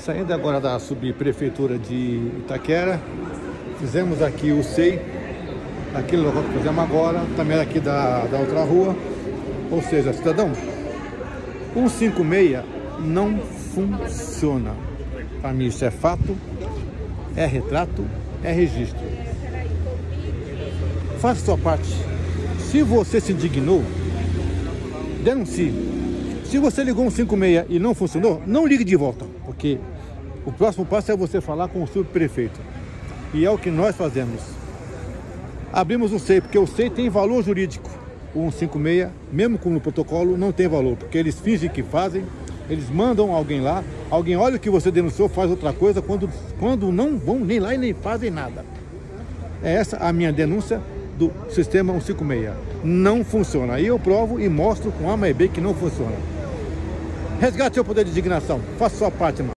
Saindo agora da subprefeitura de Itaquera, fizemos aqui o SEI, aquele local que fizemos agora, também aqui da outra rua. Ou seja, cidadão, 156 não funciona. Para mim isso é fato, é retrato, é registro. Faça a sua parte. Se você se indignou, denuncie. Se você ligou 156 e não funcionou, não ligue de volta, porque o próximo passo é você falar com o subprefeito. E é o que nós fazemos. Abrimos um SEI, porque o SEI tem valor jurídico. O 156, mesmo com o protocolo, não tem valor, porque eles fingem que fazem, eles mandam alguém lá, alguém olha o que você denunciou, faz outra coisa, quando não vão nem lá e nem fazem nada. É essa a minha denúncia do sistema 156. Não funciona. Aí eu provo e mostro com A mais B que não funciona. Resgate seu poder de indignação. Faça sua parte, mano.